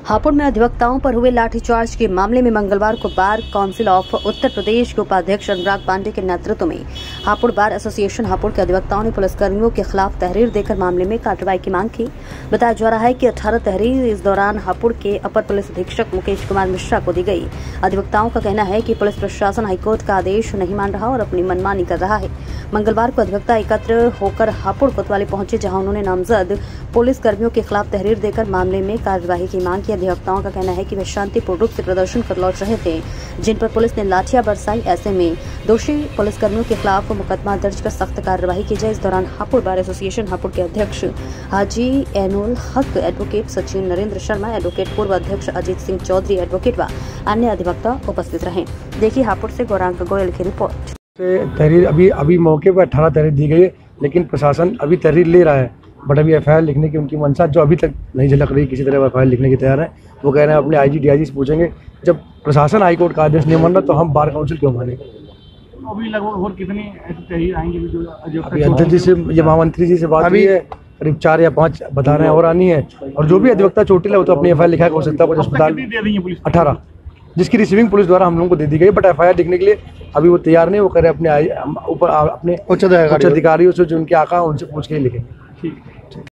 हापुड़ में अधिवक्ताओं पर हुए लाठीचार्ज के मामले में मंगलवार को bar council of Uttar Pradesh के उपाध्यक्ष अनुराग पांडे के नेतृत्व में हापुड़ बार एसोसिएशन हापुड़ के अधिवक्ताओं ने पुलिसकर्मियों के खिलाफ तहरीर देकर मामले में कार्रवाई की मांग की। बताया जा रहा है कि 18 तहरीर इस दौरान हापुड़ के अपर पुलिस अधीक्षक मुकेश कुमार मिश्रा को दी गई। अधिवक्ताओं का कहना है कि पुलिस प्रशासन हाईकोर्ट का आदेश नहीं मान रहा और अपनी मनमानी कर रहा है। मंगलवार को अधिवक्ता एकत्र होकर हापुड़ कोतवाली पहुंचे, जहां उन्होंने नामजद पुलिस कर्मियों के खिलाफ तहरीर देकर मामले में कार्यवाही की मांग की। अधिवक्ताओं का कहना है कि वे शांतिपूर्ण रूप से प्रदर्शन कर लौट रहे थे, जिन पर पुलिस ने लाठियां बरसाई। ऐसे में दोषी पुलिसकर्मियों के खिलाफ मुकदमा दर्ज कर सख्त कार्यवाही की जाए। इस दौरान हापुड़ बार एसोसिएशन हापुड़ के अध्यक्ष हाजी एनुल हक, एडवोकेट सचिन नरेंद्र शर्मा, एडवोकेट पूर्व अध्यक्ष अजीत सिंह चौधरी, एडवोकेट व अन्य अधिवक्ता उपस्थित रहे। देखिए हापुड़ से गौरांग गोयल की रिपोर्ट। तहरीर अभी मौके पर 18 तहरीर दी गई है, लेकिन प्रशासन अभी तहरीर ले रहा है, बट अभी एफआईआर लिखने की उनकी मंशा जो अभी तक नहीं झलक रही। किसी तरह एफआईआर लिखने की तैयार है। वो कह रहे हैं अपने आईजी डीआईजी से पूछेंगे, जब प्रशासन हाईकोर्ट का आदेश नहीं मान रहा तो हम बार काउंसिल क्यों माने। अभी लगभग और कितनी ऐसी तहरीर आएंगी जो अभी अध्यक्ष जी से या महामंत्री जी से बात हुई है, करीब 4 या 5 बता रहे हैं और आनी है। और जो भी अधिवक्ता चोटिल है वो तो अपनी एफआईआर लिखा हो सकता है। अस्पताल 18 जिसकी रिसीविंग पुलिस द्वारा हम लोगों को दे दी गई, बट एफआईआर लिखने के लिए अभी वो तैयार नहीं। वो कह रहे अपने ऊपर अपने उच्च अधिकारियों से जो उनके आका उनसे पूछ के लिखेंगे। ठीक।